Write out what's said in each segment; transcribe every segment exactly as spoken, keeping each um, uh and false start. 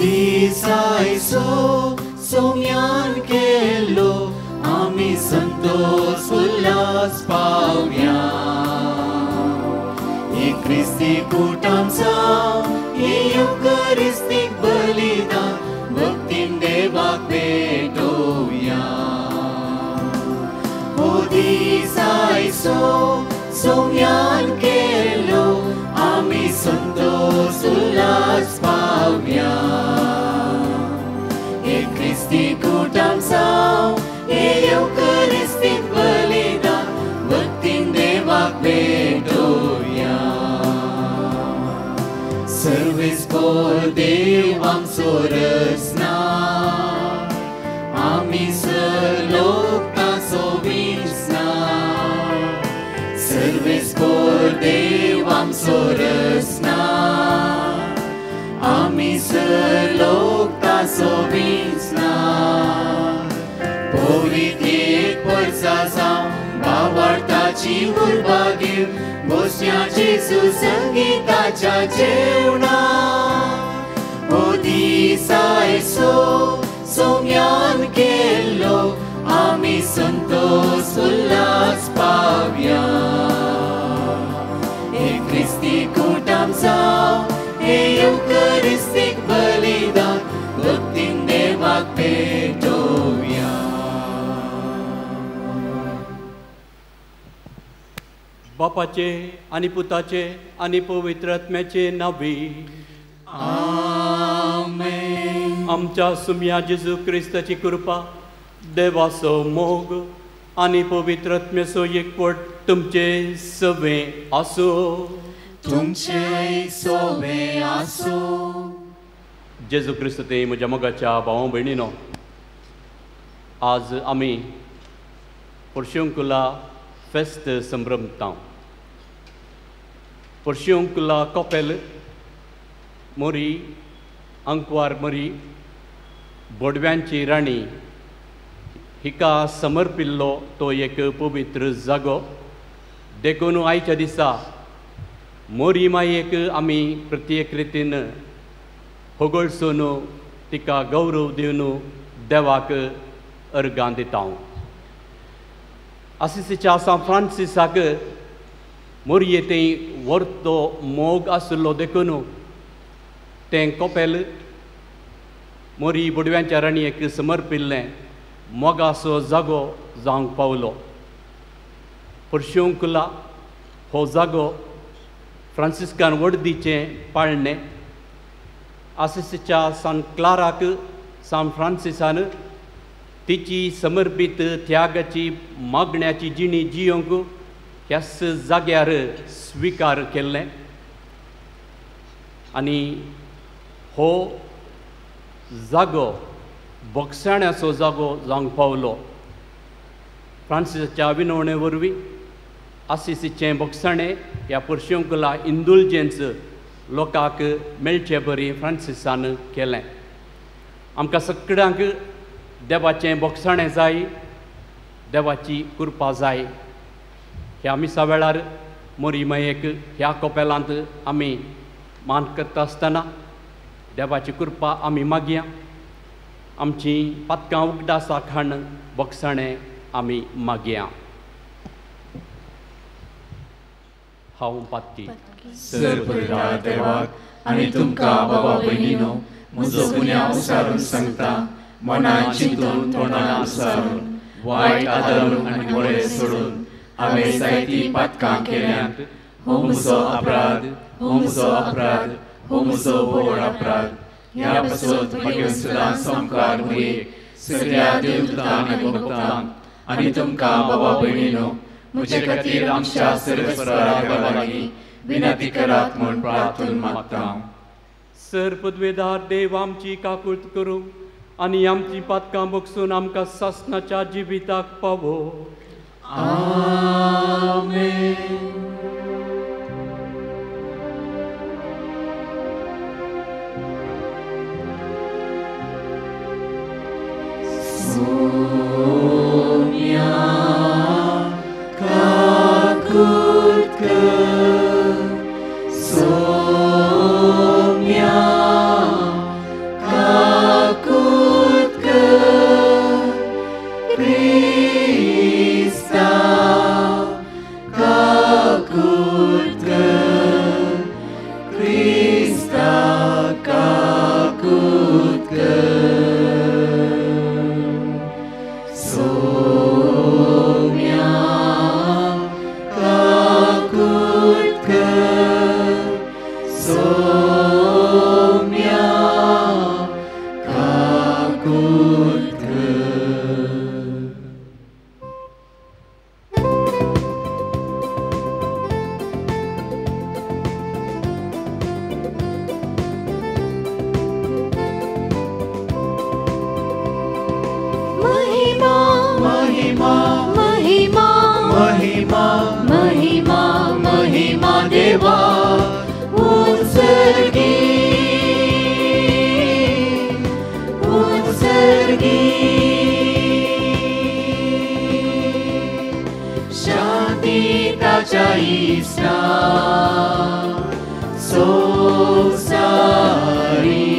दिसायचो सोम्यान केलो आमी संतोष उल्हास पावया हे ख्रिस्ती कुटाम जावं हे युकरिस्तीक बलिदान भक्तीन देवाक भेटोवया हो दिसायचो सोम्यान केलो आमी संतोष उल्हास पावया हे ख्रिस्ती कुटाम जावं हे युकरिस्तीक बलिदान भक्तीन देवाक भेटोवया सर्वेस्पर देव आमचो रचनार आमी लोकांचो विसनार सर्वेस्पर देव आमचो रचनार आमी लोकांचो विसनार पवित्र एक वर्सा जावं भावार्थाची उर्बा घेवन बसयाचे सुसंगीताच्या जेवणा हो दिसायचो सोम्यान केलो आमी संतोष उल्हास पावया हे ख्रिस्ती कुटाम जावं हे युकरिस्तीक बलिदान भक्तीन देवाक भेटोवया बापाचे आणि पुताचे आणि पवित्र आत्म्याचे नावी आमेन आमच्या सुम्या जेजू क्रिस्ताची कृपा देवाचो मोग आणि पवित्र आत्म्याचो एकवट तुमचे सवे आसो तुमचे सोबे आसो जेजू क्रिस्त ते म्हज्या मोगाच्या भावा भयणीनो आज आमी पर्शिवंकुला फेस्त संभ्रमता पर्शिवंकुला कपेल मोरी अंकवार मोरी बोडव्यांची राणी हिका समर्पिल्लो तो एक पवित्र जागो देखून आयच्या दिसा मोरी मायेक आमी प्रत्येक रितीन होगळसून तिका गौरव दिवन देवाक अर्गां दिता असिसीच्या सान फ्रांसिसाक मोरये तें वर्तो मोग आसलो देखून तें कपेल मोरी बोडव्यांच्या राणयेक समर्पिल्लें मोगाचो जागो जावंक पावलो पर्शिवंकुला हो जागो फ्रांसिस्कान वर्दीचें पाळणें आसिसीच्या सान क्लाराक सान फ्रांसिसान तिची समर्पीत त्यागाची मागण्याची जिणी जियोंक ह्याच जाग्यार स्विकार केल्लें आनी हो जागो बोगसाण्याचो जागो जावंक पावलो फ्रांसिसाच्या विनवणे वरवीं आसिसीचें बोगसाणें ह्या पर्शिवंकुला इंदुलजेन्स लोकांक मेळचे बरी फ्रांसिसान केलें आमकां सगळ्यांक देवाचें बोगसाणें जाय देवाची कृपा जाय ह्या मिसा वेळार मोरी मायेक ह्या कपेलांत आमी मान करता आसतना देवाची कृपा आमी मागया आमची पातकां उगडासा खाण बोगसाणें आमी मागया हांव पातकी सर्वपिता देवाक आनी तुमकां बाबा भयणीनो म्हजो गुन्यांव उसारून सांगता मनान चिंतून तोंडान उसारून वायट आदरून आनी बरें सोडून हांवें जायती पातकां केल्यांत हो म्हजो अपराध हो म्हजो अपराध हो म्हजो व्हड अपराध ह्या पासत मागीर सदां संकार भयेक सगळ्या देवतांक आनी भक्तांक आनी तुमकां बाबा भयणीनो म्हजे खातीर आमच्या सर्वेस्परा लागीं विनंती करात म्हूण प्रार्थून मागता सर पदवेदार देव आमची काकूळट करूं आनी आमची पातकां बगसून आमकां सासणाच्या जिविताक पावो आमेन सोम्या काकूळट कर सोम्या शांती ताच्या इस्ता संसारी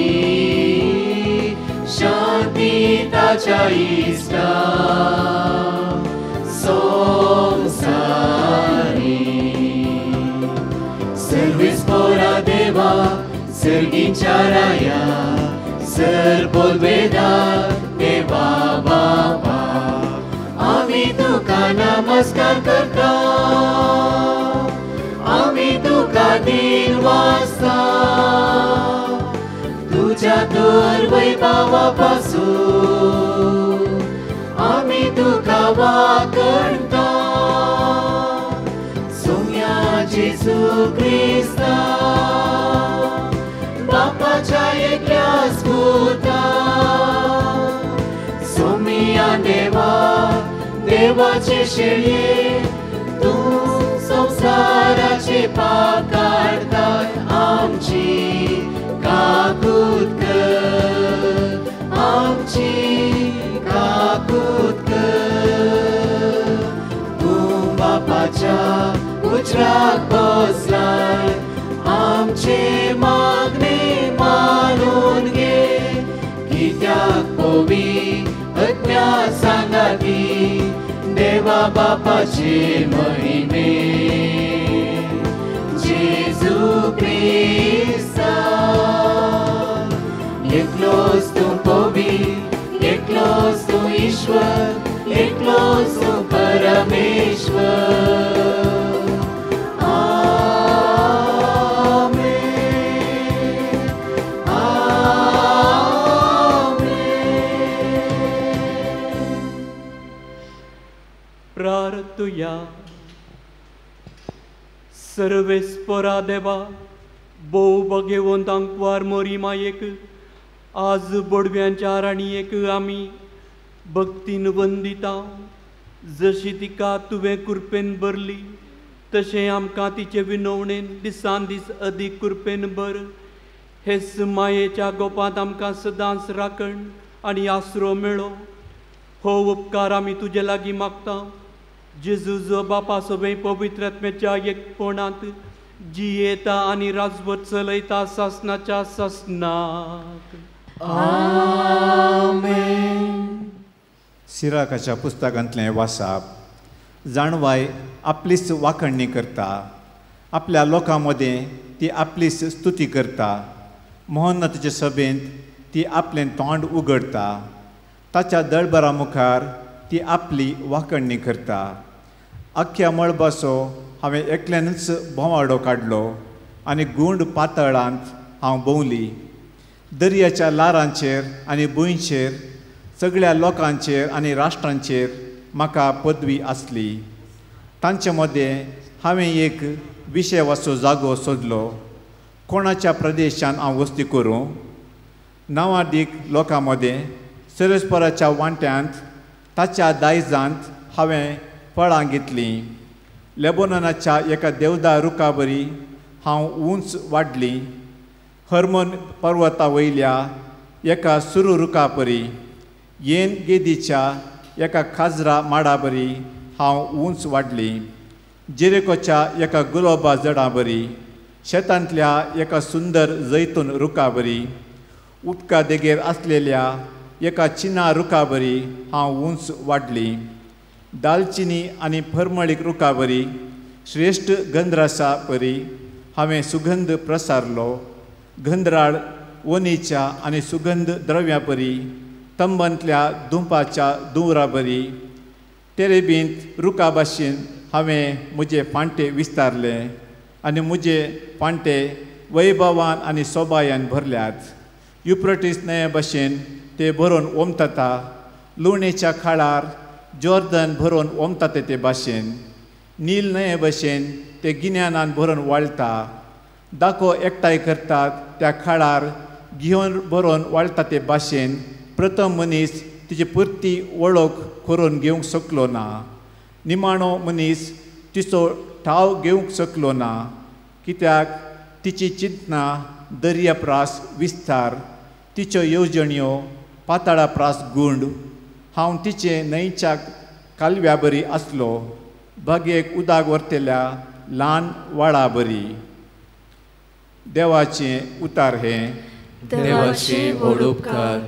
शांती ताच्या इस्ता संसारी सर्वेस्परा देवा सर्गींच्या राया सर्पोल वेदा देवा बाबा आम्ही तुका नमस्कार करता आम्ही तुका दिन वाजता तुझ्या दूर वैभवापासून आम्ही तुका वाकणता सोम्या जेजू ख्रिस्ता बापाच्या एकल्या स्पुता सोमिया देवा देवाचे शेळये तूं संसाराचे पाप काढतात आमची काकूत कर आमची काकूत कर तूं बापाच्या उजराक बसलाय आमचे मागणे मानून घे कित्याक पोवी आज्ञा सांगाती देवा बापाचे महिमे जेजू ख्रिस्ता एकलोच तूं पवित्र एकलोच तूं ईश्वर एकलोच तूं परमेश्वर प्रार्थुया सर्वेस्परा देवा भोव भगवंतांक वार मोरी मायेक आज बडव्यांच्या राणयेक आमी भक्तीन वंदिता जशी तिका तुवें कृपेन भरली तशें आमकां तिचे विनवणेन दिसान दीस अदीक कृपेन भर हेच मायेच्या गोपांत आमकां सदांच राखण आनी आसरो मेळो हो उपकार आमी तुजे लागीं मागता जेजू जो बापा सगळे पवित्र आत्म्याच्या एकपणांत जियेता आनी राजवट चलयता सासनाच्या सासनाक आमेन. सिराकाच्या पुस्तकांतलें वाचप जाणवाय आपलीच वाखणणी करता आपल्या लोकां मदें ती आपलीच स्तुती करता मोहनताचे सभेंत ती आपलें तोंड उगडता ताच्या दळबरा मुखार ती आपली वाखणणी करता अख्ख्या मळबाचो हांवें एकल्यानच भोंवाडो काडलो आनी गुंड पातळांत हांव भोंवली दर्याच्या लारांचेर आनी भुंयचेर सगळ्या लोकांचेर आनी राष्ट्रांचेर म्हाका पदवी आसली तांचे मदें हांवें एक विशेवाचो जागो सोदलो कोणाच्या प्रदेशांत हांव वस्ती करूं नांवादीक लोकां मदें सर्वेस्पराच्या वांट्यांत ताच्या दायजांत हांवें फळां घेतलीं लेबोननाच्या एका देवदार रुखा बरी हांव उंच वाडलीं हर्मोन पर्वता वयल्या एका सुरू रुखा परी येन गेदीच्या एका खाजरा माडा बरी हांव उंच वाडलीं जेरेकोच्या एका गुलाबा जडा बरी शेतांतल्या एका सुंदर जैतून रुखा बरी उदका देगेर आसलेल्या एका चिना रुखा बरी हांव उंच वाडलीं दालचिनी आनी फरमळीक रुखा बरी श्रेश्ठ गंधरासा परी हांवें सुगंध प्रसारलो गंधराळ वनीच्या आनी सुगंध द्रव्या परी तंबांतल्या धुंपाच्या दुवरा बरी तेरेबींत रुखा भाशेन हांवें म्हजे फांटे विस्तारले आनी म्हजे फांटे वैभवान आनी सोबायान भरल्यात युफ्रेटीस न्हंये भाशेन ते भरून ओमतता लुणेच्या खाळार जॉर्दन भरून ओमतात ते भाशेन नील न्हंये भाशेन ते गिन्यानान भरून वाळटा दाखो एकठांय करतात त्या खाळार घेवन भरून वाळटा ते भाशेन प्रथम मनीस तिची पुर्ती वळख करून घेवंक शकलो ना निमाणो मनीस तिचो ठाव घेवंक शकलो ना कित्याक तिची चिंतना दर्या प्रास विस्तार तिच्यो येवजण्यो पाताळा प्रास गुंड हांव तिचे न्हंयच्या कालव्या बरी आसलो बागेक उदक व्हरतेल्या ल्हान वाळा बरी. देवाचें उतार हे देवाचे व्हड उपकार.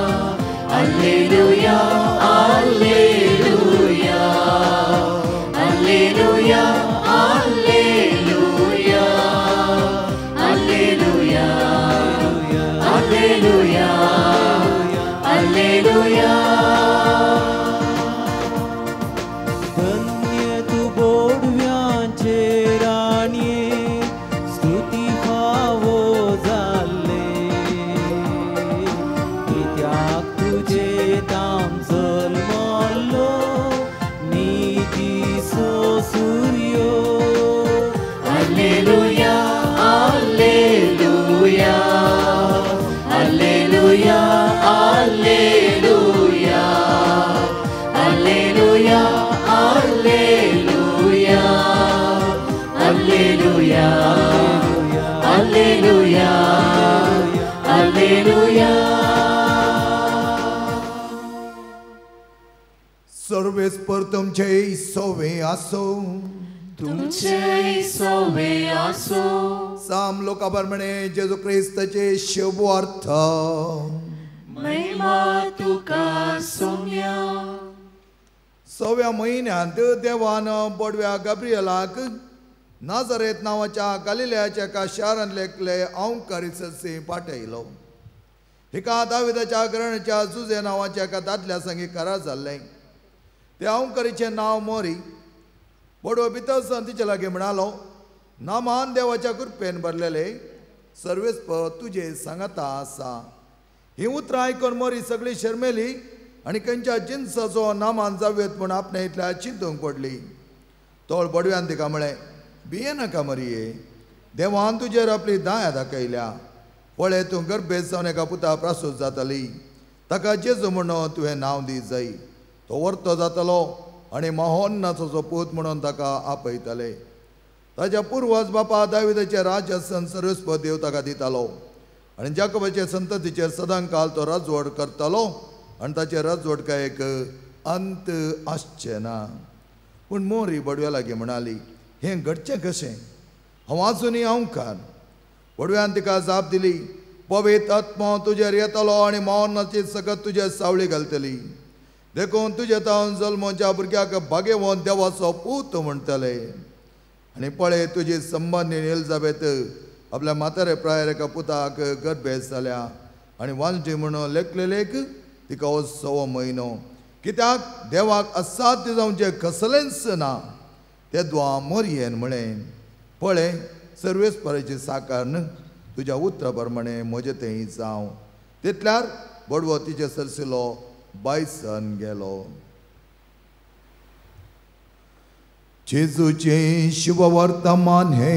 Alleluia, alleluia, alleluia, सर्वेस्पर तुमचे सोवे आसो तुमचे सोवे आसो साम लोकाप्रमाणे जेजू क्रिस्ताचे शुभ अर्थ महिमा तुका सोम्या सव्या म्हयन्यांत देवान बडव्या गब्रियलाक नाजरेत नांवाच्या गालिल्याच्या एका शारांतले एकले औंकारिससे पाठयलो. एका दाविदाच्या घराण्याच्या जुजे नांवाच्या एका दादल्या संगी करार जाल्लें. त्या औंकारीचें नांव मोरी. बडवो भितर तिचे लागीं म्हणालो, नामान देवाच्या कृपेन भरलेले सर्वेस्प तुजे सांगाता आसा. ही उतरां आयकून मोरी सगळी शर्मेली आनी खंयच्या जिन्साचो नामान जावेत म्हूण आपणे इतल्या चिंतूंक पडली. तोळ बडव्यान तिका म्हळें, भिये नाका मरिये, देवान तुजेर आपली दया दाखयल्या. पळय तूं गर्भेत जावन एका पुता प्रासूत जातली. ताका जेजू म्हणून तुवें नांव दी जाय. तो वर्तो जातलो आनी महोन्नाचो पूत म्हणून ताका आपयतले. ताच्या पुर्वज बापा दाविदाचे राज्य आसन सर्वेस्प देव ताका दितालो आनी जाकोबाचे संततीचेर सदांकाल तो राजवट करतलो आनी ताचे राजवटकायेक अंत आसचें ना. पूण मोरी बडव्या लागीं म्हणाली, हें घडचें कशें? हांव आजुनूय औंकार. बडव्यान तिका जाप दिली, पवित्र आत्मा तुजेर येतलो आनी मौनाची सकत तुजे सावळी घालतली. देखून तुजे तावन जल्मोच्या भुरग्याक भाग्यवंत देवाचो पूत म्हणटले. आनी पळय तुजी संबंदीन एलिझाबेथ आपल्या म्हातारे प्रायर एका पुताक गर्भेत जाल्या आनी वांजटी म्हणून लेखलेलेक तिका हो सवो म्हयनो. कित्याक देवाक असाध्य जावचें कसलेंच ना. ते द्वा मोरयेन म्हळें, पळय सर्वेस्पराची साकार तुज्या उतरा प्रमाणे म्हजें तें जावं. तितल्यार बडवो तिचे सरसिलो बायसन गेलो. जेजूचे शुभ वर्तमान हे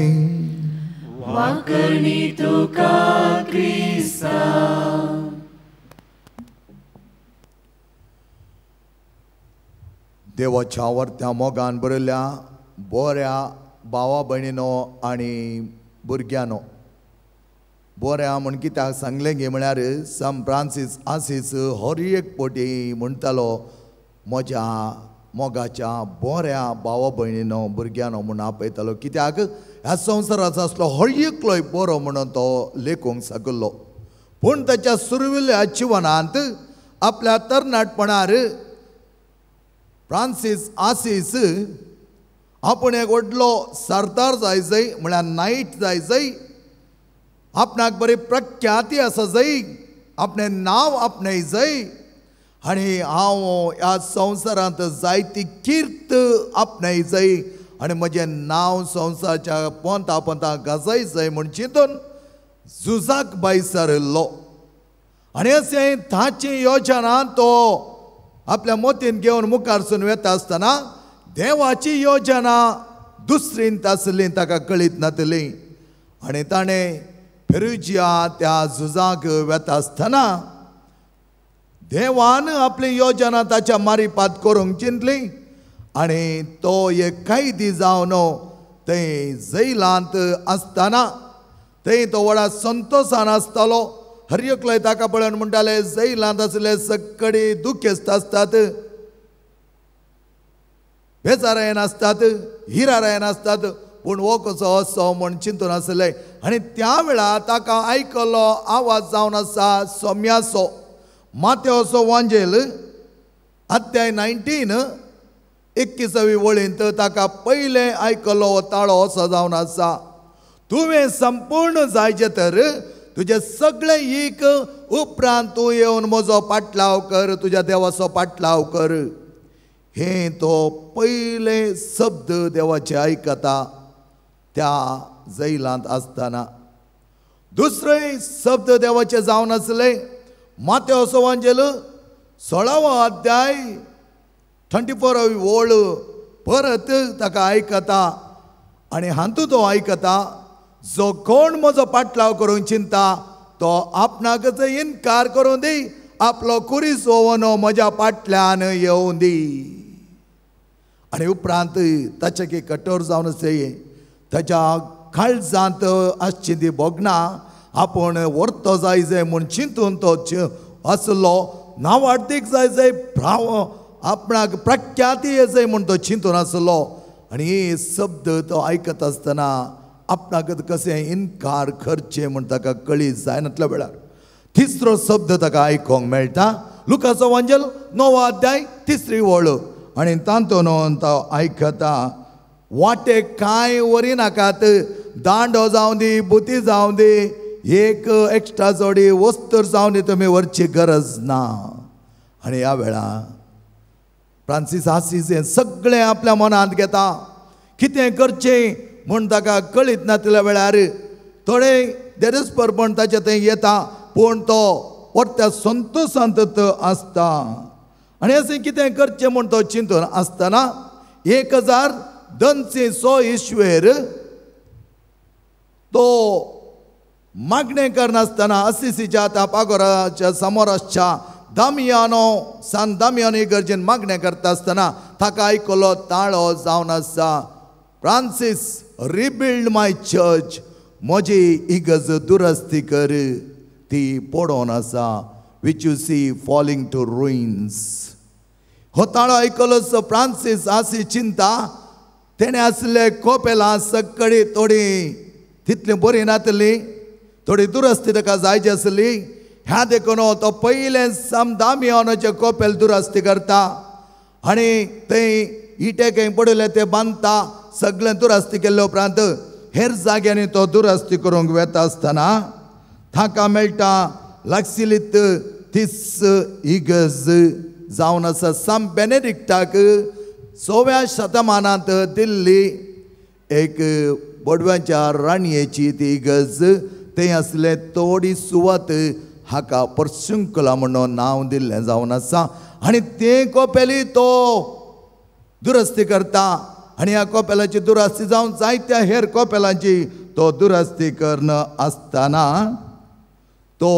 वाकणी तुका क्रिस्ता. देवाच्या वर्त्या मोगान बरयल्या बऱ्या भावा भयणीनो आनी भुरग्यानो. बऱ्या म्हण कित्याक सांगलें गे म्हळ्यार सान फ्रांसीस आसीस हर एक पोटी म्हणटालो म्हज्या मोगाच्या बऱ्या भावा भयणीनो भुरग्यानो म्हूण आपयतालो. कित्याक ह्या संवसाराचो असलो हर एकलोय बरो म्हणून तो लेखूंक शकलो. पूण ताच्या सुरविल्ल्या जिवनांत आपल्या तरणाटपणार फ्रांसीस आसीस आपूण एक व्हडलो सरदार जाय जाय म्हळ्यार नायट जाय जाय. आपणाक बरी प्रख्याती आसा जाय, आपणें नांव आपणें जाय आनी हांव ह्या संवसारांत जायती कीर्त आपणें जाय आनी म्हजें नांव संवसाराच्या पंथा पंथा गाजय जाय म्हूण चिंतून झुजाक भायर सरलो. आनी अशें ताची योजना तो आपल्या मोतीन घेवन मुखारसून वेता आसतना देवाची योजना दुसरींत आसली ताका कळीत नातली. आनी ताणें पेरुजिया त्या झुजाक वेता आसतना देवान आपली योजना ताच्या मारिपात करूंक चिंतली आनी तो एक कैदी जावन थंय जैलांत आसतना थंय तो व्हडा संतोशान आसतालो. हर एकलोय ताका पळोवन म्हणटाले जैलांत आसले सक्कडी दुखेस्त आसतात, बेजारायन आसतात, हिरारायन आसतात, पूण हो कसो असो म्हूण चिंतून आसले. आनी त्या वेळार ताका आयकलो आवाज जावन आसा सोम्याचो. मातेवचो वांजेल अध्याय नायन्टीन एकविसावी वळींत ताका पयले आयकलो ताळो असो जावन आसा, तुवें संपूर्ण जायचे तर तुझे सगळे एक उपरांत तूं येवन म्हजो पाटलाव कर, तुज्या देवाचो पाटलाव कर. हे तो पयले शब्द देवाचे आयकता त्या जैलांत आसतना. दुसरे शब्द देवाचे जावन आसले माथेव एवांजेल सोळावो अध्याय ट्वेंटी फोरावी ओळ परत ताका आयकता आनी हातूंत तो आयकता, जो कोण म्हजो पाटलाव करूंक चिंता तो आपणाकच इन्कार करूं दी, आपलो कुरी सोवनो म्हज्या पाटल्यान येवं दी. आनी उपरांत ताचे की कठोर जावन आसले ताच्या काळजांत आसची ती भोगना आपूण व्हरतो जाय जाय म्हूण चिंतून तो आसलो, नांवार्थीक जाय जाय भाव आपणाक प्रख्याती येजय म्हूण तो चिंतून आसलो. आनी हे शब्द तो आयकत आसतना आपणाक कशें इन्कार करचें म्हूण ताका कळीत जायनातल्या वेळार तिसरो शब्द ताका आयकोंक मेळटा. लुकाचो एवांजेल णवो अध्याय तिसरी ओळ आनी तातूंत तो आयकता, वाटेक कांय वरी नाकात, दांडो जावं दी, बुती जावं दी, एक एक्स्ट्रा जोडी वस्तूर जावं दी तुमी व्हरची गरज ना. आनी ह्या वेळार फ्रांसीस आसीस हें सगळें आपल्या मनांत घेता, कितें करचें म्हूण ताका कळीत नासल्या वेळार थोडे देरस्परपण ताचे थंय येता, पूण तो परत्या संतोशांत आसता. आनी अशें कितें करचें म्हूण तो चिंतून आसतना एक हजार दोनशे सो इश्वेर तो मागणें करनासतना असिसीच्या पागोराच्या समोर आसच्या दामियानो सान दामियानो इगर्जेन मागणें करता आसतना ताका आयकलो ताळो जावन आसा, फ्रांसीस रिबिल्ड माय चर्च, म्हजी इगर्ज दुरस्ती कर, ती पडोवन आसा, which you see falling to ruins. हो ताळो आयकलो फ्रांसीस आसी चिंता, तेणे आसले कोपेलां सगळी थोडी तितली बरी नातली, थोडी दुरस्ती ताका जायची आसली. ह्या देखून तो पयले साम दामियानोचे कोपेल दुरस्ती करता आनी थंय इटे खंय पडले ते बांदता. सगळें दुरस्ती केल्ले उपरांत हेर जाग्यांनी तो दुरस्ती करूंक वेता आसतना ताका मेळटा लागसिलीत तीस इगर्ज जावन आसा साम बेनेडिक्टाक सोव्या शतमानांत दिल्ली एक बोडव्यांच्या राणयेची ती इगर्ज. थंय आसले थोडी सुवात हाका पर्सुंकुला म्हणून नांव दिल्लें जावन आसा आनी तें कोपेली तो दुरस्ती करता. आनी ह्या कोपेलाची दुरस्ती जावन जायत्या हेर कोपेलांची तो दुरस्ती करना आसतना तो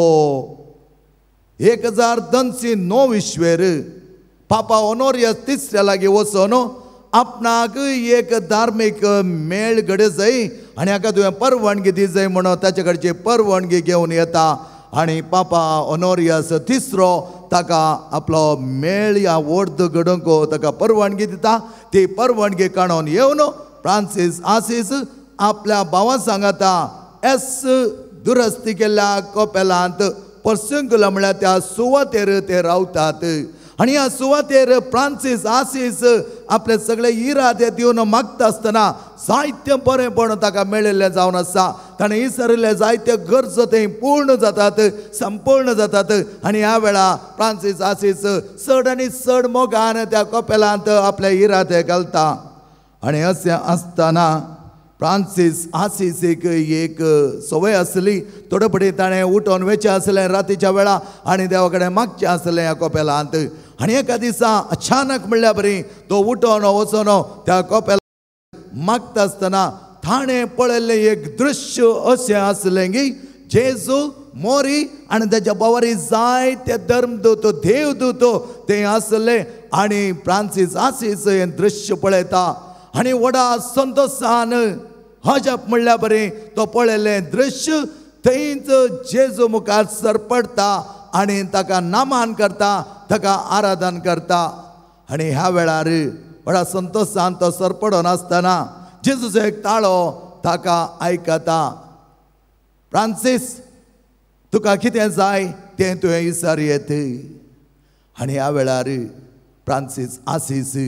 एक हजार दोनशे णव इश्वेर पापा ओनोरियस तिसऱ्या लागीं वचून आपणाक एक धार्मीक मेळ घडय जाय आनी हाका तुवें परवानगी दी जाय म्हणून ताचे कडची परवानगी घेवन येता. आनी पापा ओनोरियस तिसरो ताका आपलो मेळ या वर्द घडोवंक ताका परवानगी दिता. ती परवानगी काडून येवन फ्रांसीस आसीस आपल्या भावाक सांगता, एस दुरस्ती केल्ल्या कोपेलांत पर्सुंकुला म्हळ्यार त्या सुवातेर ते रावतात. आनी ह्या सुवातेर फ्रांसीस आसीस आपले सगळे इरादे दिवन मागता आसतना जायतें बरेंपण ताका मेळिल्लें जावन आसा. ताणें विसरिल्ले जायत्यो गरजो थंय पूर्ण जातात, संपूर्ण जातात. आनी ह्या वेळा फ्रांसीस आसीस चड आनी चड मोगान त्या कोपेलांत आपले इरादे घालता. आनी अशें आसतना फ्रांसीस आसीसीक एक सवय आसली, थोडे फटी ताणें उठोन वेचें आसलें रातीच्या वेळा आनी देवा कडेन मागचें आसलें ह्या कोपेलांत. आनी एका दिसा अचानक म्हणल्यार बरी तो उठोन वचोन त्या कोपेलांत मागता आसतना ताणें पळयल्लें एक दृश्य अशें आसलें की जेजू मोरी आनी ताच्या बोवारी जायते धर्मदूत देवदूत ते आसले. आनी फ्रांसीस आसीस हें दृश्य पळयता आनी व्हडा संतोशान हजप म्हणल्यार बरें तो पळयलें दृश्य. थंयच जेजू मुखार सरपडटा आनी ताका नामान करता, ताका आराधन करता. आनी ह्या वेळार व्हडा संतोशान तो सरपडोन आसतना जेजूचो एक ताळो ताका आयकता, फ्रांसीस तुका कितें जाय तें तुवें विचार येत. आनी ह्या वेळार फ्रांसीस आसीस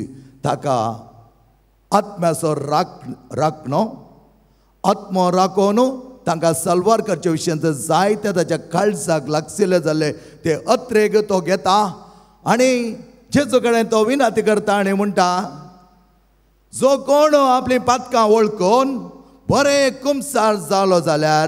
ताका आत्म्याचो राख राखणो आत्मो राखोवन तांकां साल्वार करचे विशयांत जायते ताच्या काळजाक लागशिल्ले जाल्ले ते अत्रेक तो घेता आनी जेजू कडेन तो विनंती करता आनी म्हणटा जो कोण आपली पातकां वळखून बरें कुमसार जालो जाल्यार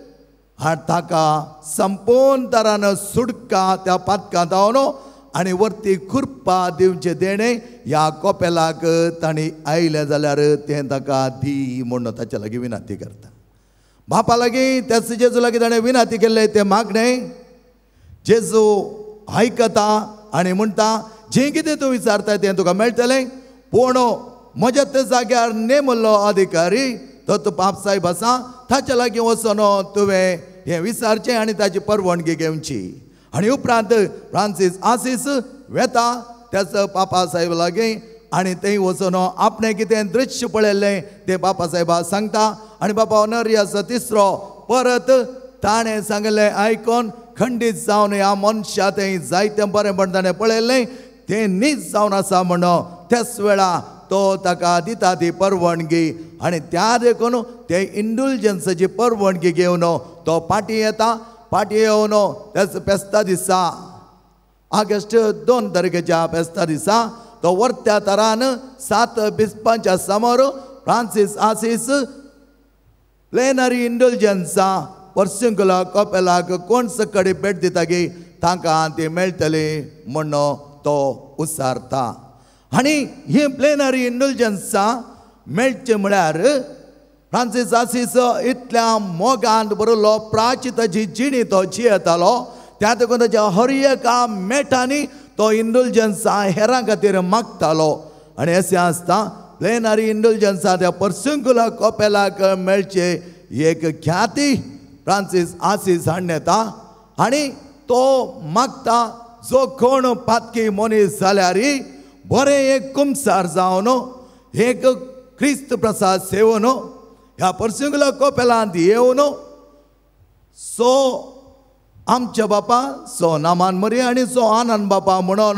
ताका संपूर्ण तरान सुटका त्या पातकां दावन आनी वरती खुरपा दिवचे देणे ह्या कोपेलाक तांणी आयले जाल्यार तें ताका दी म्हणून ताच्या लागीं विनंती करता. बापा लागीं त्याच जेजू लागीं ताणें विनंती केल्लें तें मागणें जेजू आयकता आनी म्हणटा जें कितें तूं विचारता तें तुका मेळटलें. पूण म्हज्या त्या जाग्यार नेमल्लो अधिकारी तो तूं पाप साहेब आसा ताच्या लागीं वचून तुवें हें विचारचें आनी ताची परवानगी घेवची. आनी उपरांत फ्रांसीस आसीस वेता त्याच पापा साहेब लागीं आनी थंय वचून आपणें कितें दृश्य पळयल्लें तें बापा साहेबाक सांगता. आनी बापा ऑनरियस तिसरो परत ताणें सांगलें आयकून खंडीत जावन ह्या मनशा थंय जायतें बरेंपण ताणें पळयल्लें तें नीज जावन आसा म्हणून त्याच वेळा तो ताका दिता ती परवानगी आनी त्या देखून ते इंडुलजन्साची परवानगी घेवन तो पाटी येता. पाटी येवन त्याच पेस्ता दिसा ऑगस्ट दोन तारखेच्या पेस्ता दिसा तो वर्त्या तरान सात बिस्पांच्या समोर फ्रांसीस आसीस प्लेनरी इंडुलजन्सा पर्सिंकुला कोपेलाक कोण सकडी भेट दिता गे तांकां ती मेळटली म्हणून तो उसारता. आनी ही प्लेनरी इंडुलजन्सा मेळचे म्हळ्यार फ्रांसीस आसीस इतल्या मोगान बरोलो प्राचिताची जिणी तो जियेतालो त्या देखून ताच्या हर एका मेटांनी तो इंडुलजन्सा हेरां खातीर मागतालो. आनी अशें आसता प्लेनरी इंडुलजन्सा त्या पर्सिंकुला कोपेलाक मेळचे एक ख्याती फ्रांसीस आसीस हाडून येता आनी तो मागता जो कोण पातकी मनीस जाल्यार बरें एक कुमसार जावन एक क्रिस्त प्रसाद सेवन ह्या पर्सिंकुला कोपेलांत येवन सो आमच्या बापा सो नामान मरी आनी सो आनंद बापा म्हणून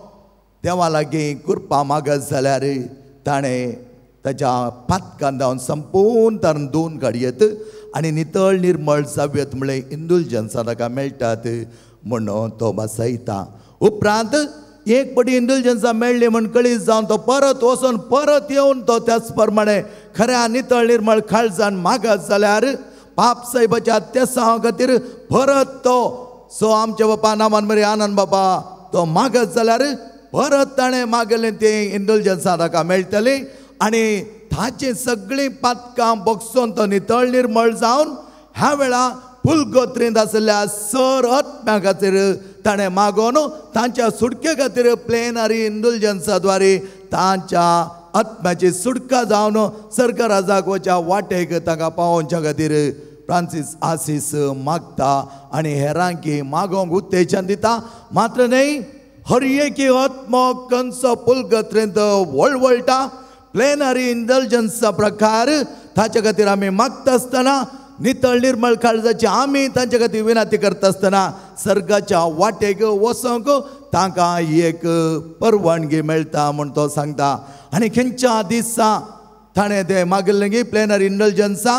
देवा लागीं कृपा मागत जाल्यार ताणें ताच्या पातकान जावन संपूर्ण तरान दोन काडयेत आनी नितळ निर्मळ जाव्यत म्हळ्यार इंडुलजन्सा ताका मेळटात म्हणून तो बसयता. उपरांत एक पटी इंडुलजन्सा मेळ्ळी म्हण कळीत जावन तो परत वचून परत येवन तो त्याच प्रमाणे खऱ्या नितळ निर्मळ काळजान मागत जाल्यार पाप साहेबाच्या तेसां खातीर परत तो सो आमच्या बापा नामान मरी आनंद बापा तो मागत जाल्यार परत ताणें मागलें तें इंडुलजन्सा ताका मेळटली आनी ताची सगळीं पातकां बगसून तो नितळ निर्मळ जावन ह्या वेळा पुलगोत्रींत आसलेल्या सर आत्म्या खातीर ताणें मागोवन तांच्या सुटके खातीर प्लेनरी इंडुलजन्सा द्वारे तांच्या आत्म्याची सुटका जावन सर्ग राजाक वच्या वाटेक ताका पावोवच्या खातीर फ्रांसीस आसीस मागता आनी हेरांकी मागोवंक उत्तेजन दिता. मात्र न्हय हर एकी आत्मो कंचो पुलगोत्रींत वळवळटा. प्लेनरी इंडुलजन्सा प्रकार ताचे खातीर आमी मागता आसतना नितळ निर्मळ काळजाची आमी तांचे खातीर विनंती करता आसतना सर्गाच्या वाटेक वचोंक तांकां एक परवानगी मेळटा म्हूण तो सांगता. आनी खंयच्या दिसा ताणें तें मागलें गी प्लेनरी इंडुलजन्सा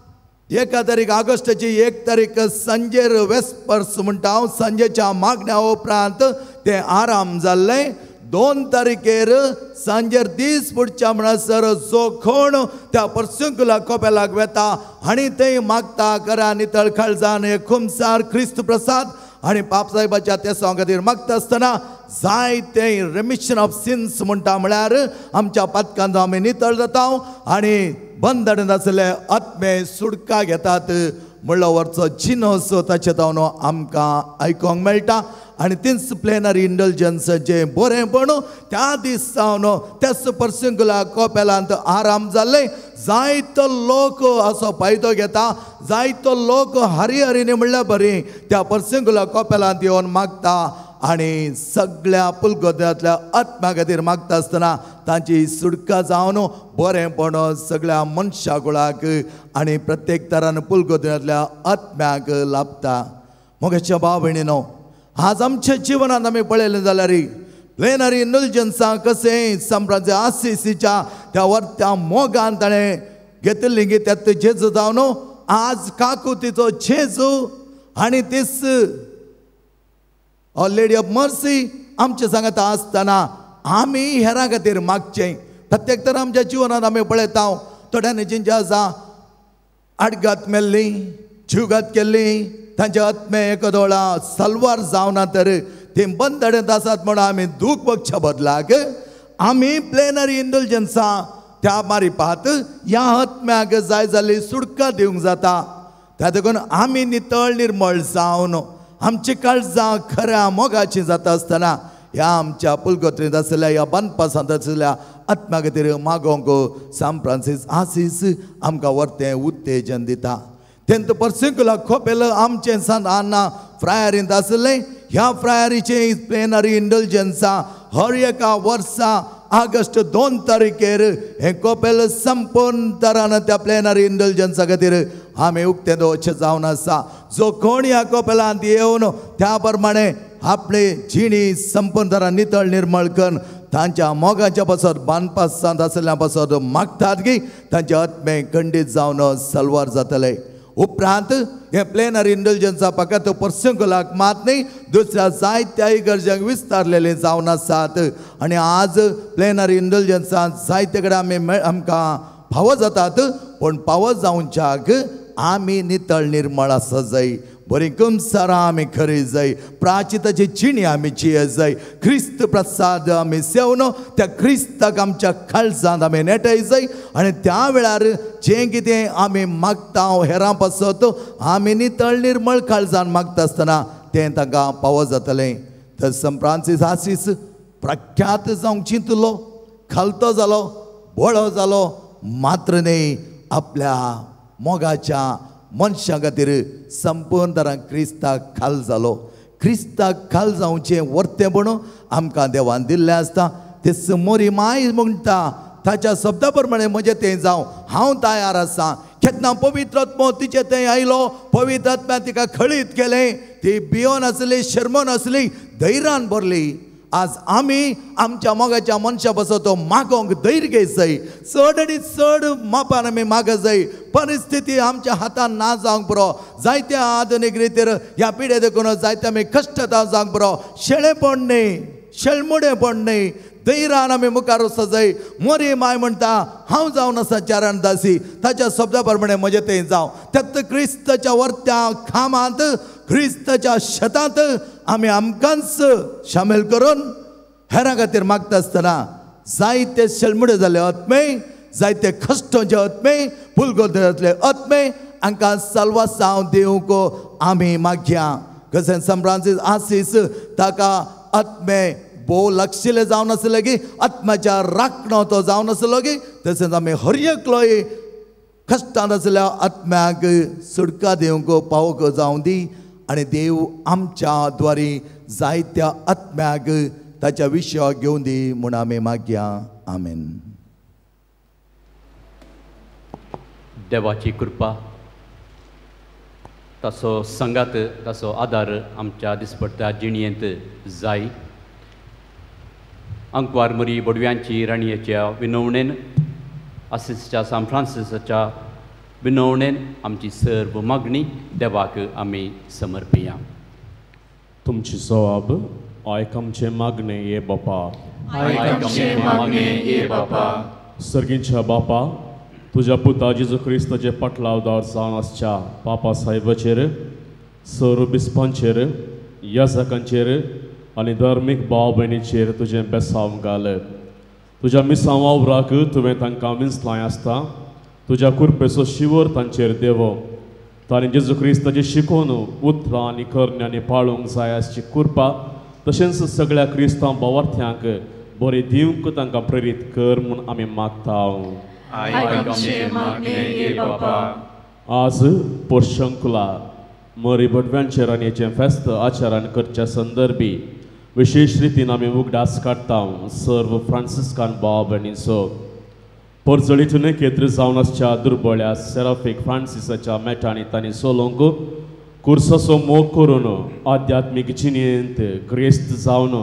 एका तारीख ऑगस्टाची एक तारीख सांजेर वेस्पर्स म्हणटा हांव सांजेच्या मागण्या उपरांत तें आराम जाल्लें. दोन तारीखेर सांजेर दीस पुडच्या म्हणसर जो कोण त्या पर्सिंकुला कोपेलाक वेता आनी थंय मागता खऱ्या नितळ काळजान एक खुमसार क्रिस्त प्रसाद आनी पाप साहेबाच्या तेसां खातीर मागता आसतना जायते रेमिशन ऑफ सिन्स म्हणटा म्हळ्यार आमच्या पातकांत आमी नितळ जाता आनी बंदन आसले आत्मे सुटका घेतात म्हणलो वरचो जिनस ताचे तावन आमकां आयकोंक मेळटा. आनी तीच प्लेनरी इंडुलजन्साचे बरेंपण त्या दीस सावन त्याच पर्सिंकुला कोपेलांत आराम जाल्ले. जायतो लोक असो फायदो घेता. जायतो लोक हरी हरीने म्हणल्यार बरी त्या पर्सिंकुला कोपेलांत येवन मागता आनी सगळ्या पुलगोत्यांतल्या आत्म्या खातीर मागता आसतना तांची सुटका जावन बरेंपण सगळ्या मनशा कुळाक आनी प्रत्येक तरान पुलगोत्यांतल्या आत्म्याक लाभता. मोगाच्या भाव भयणीनो आज आमच्या जिवनांत आमी पळयलें जाल्यार प्लेनरी इंडल्जन्सा कशें सांप्रांतीस आसीसीच्या त्या वर्त्या मोगान ताणें घेतिल्ली गी त्यात जेजू जावन आज काकुतीचो जेजू आनी तीस लेडी ऑफ मर्सी आमचे सांगात आसतना आमी हेरां खातीर मागचें प्रत्येक तर आमच्या जिवनात आमी पळयता थोड्यांनी जिंचे आसा आडगात मेल्ली जीवघात केल्ली तांचे आत्मे एकोदोळा सलवार जावना तर ते बंदडत आसात म्हणून आमी दूख बघच्या बदलाक आमी प्लेनरी इंडल्जन्सा त्या मारिपात ह्या आत्म्याक जाय जाल्ली सुटका दिवंक जाता त्या देखून आमी नितळ निर्मळ जावन आमची काळजां खऱ्या मोगाची जाता आसतना ह्या आमच्या पुलगोत्रींत आसलेल्या ह्या बांदपासांत आसलेल्या आत्म्या खातीर मागोंक सान फ्रांसीस आसीस आमकां वर्तें उत्तेजन दिता तेंत पर्सिकुला खोपेल आमचे सान आना फ्रायरींत आसले ह्या फ्रायरीचे प्लेनरी इंडल्जन्सा हर एका वर्सा ऑगस्ट दोन तारखेर हे कोपेल संपूर्ण तरान त्या प्लेनरी इंडल्जन्सा खातीर आमी उक्तें दवरचें जावन आसा जो कोण ह्या कोपेलांत येवन त्या प्रमाणे आपले जिणी संपूर्ण तरान नितळ निर्मळ करून तांच्या मोगाच्या पासत बांदपासांत आसलेल्या पासत मागतात की तांचे आत्मे खंडीत जावन सलवार जातले उपरांत हे प्लेनरी इंडल्जन्सा फकत पर्सिकुलाक मात न्ही दुसऱ्या जायत्या इगर्जांक विस्तारलेले जावन आसात आनी आज प्लेनरी इंडल्जन्सा जायते कडेन आमी आमकां फावो जातात पूण फावो जावच्याक आमी नितळ निर्मळ आसा जाय बरी कमसारां आमी खरी जाय प्राचिताची जिणी आमी जिये जाय क्रिस्त प्रसाद आमी सेवन त्या क्रिस्ताक आमच्या काळजांत आमी नेटय जाय आनी त्या वेळार जें कितें आमी मागता हेरां पासत आमी नितळ निर्मळ काळजान मागता आसतना तें तांकां फावो जातलें तर सान फ्रांसीस आसीस प्रख्यात जावंक चिंतलो खालतो जालो बळो जालो मात्र न्ही आपल्या मोगाच्या मनशां खातीर संपूर्ण तरान क्रिस्ताक खाल जालो क्रिस्ताक खाल जावचें वर्तेपण आमकां देवान दिल्लें आसता तेच मोरी माय म्हणटा ताच्या शब्दा प्रमाणे म्हजें तें जावं हांव तयार आसां केन्ना पवित्र आत्मो तिचे थंय आयलो पवित्र आत्म्या तिका खळीत केलें ती भियोन आसली शर्मोन आसली धैर्यान भरली आज आमी आमच्या मोगाच्या मनशा पासत मागोंक धैर्य घे जाय चड आनी चड मापान आमी मागत जाय परिस्थिती आमच्या हातान ना जावंक पुरो जायत्या आधुनीक रितीर ह्या पिढे देखून जायते आमी कश्टात जावंक पुरो शेळेपण न्ही शेळमुडेपण न्ही धैर्यान आमी मुखार वचूंक जाय मोरी माय म्हणटा हांव जावन आसा चारान दासी ताच्या शब्दा प्रमाणे म्हजें तें जावं त्यात क्रिस्ताच्या वर्त्या खामांत क्रिस्ताच्या शेतांत आमी आमकांच शामील करून हेरां खातीर मागता आसतना जायते शेळमुडे जाले आत्मे जायते कश्टांचे आत्मे पुलगोत्यांतले आत्मे हांकां साल्वासांव दिवंक आमी मागया कशें सान फ्रांसीस आसीस ताका आत्मे भोव लक्षिले जावन आसले की आत्म्याच्या राखणो तो जावन आसलो की तशेंच आमी हर एकलोय कश्टांत आसल्या आत्म्याक सुटका दिवंक पावोक जावं दी आनी देव आमच्या द्वारी जायत्या आत्म्याक ताच्या विशयाक घेवन दी म्हूण आमी मागया आमेन. देवाची कृपा ताचो संगात ताचो आदार आमच्या दिसपट्ट्या जिणयेंत जाय. अंकवार मरी बोडव्यांची राणयेच्या विनवणेन आसीसच्या सान फ्रांसिसाच्या विनवणेन आमची सर्व मागणी देवाक आमी समर्पिया. तुमची जबाब आयक आमचे मागणे ये बापा आयक आमचे मागणे ये बापा. सर्गींच्या बापा तुझ्या पुता जेजू क्रिस्ताचे पटलावदार जावन आसच्या बापा साहेबाचेर सर्व बिस्पांचेर याजकांचेर आनी धार्मीक भाव भयणीचेर तुजें बेसांव घाल. तुज्या मिसां वावराक तुवें तांकां विंचलाय आसता तुज्या कुरपेचो शिवर तांचेर देवो तांणी जेजू क्रिस्ताची शिकोवन उतरां आनी करण्यांनी पाळूंक जाय आसची कृपा तशेंच सगळ्या क्रिस्तांव भावार्थ्यांक बरें दिवंक तांकां प्रेरीत कर म्हूण आमी मागता. आयक आमचे मागणे ये बापा. आज पोर्शंकुला मरी बडव्यांचे राणयेचें फेस्त आचारान करच्या संदर्भी विशेष रितीन आमी उगडास काडटा सर्व फ्रांसिस्कान भाव भयणींचो. पोरजळीतून केत्र जावन आसच्या दुर्बळ्या सेराफीक फ्रांसिसाच्या मेटांनी तांणी सोलोवंक कुर्साचो मोग करून आध्यात्मीक जिणेंत क्रिस्त जावन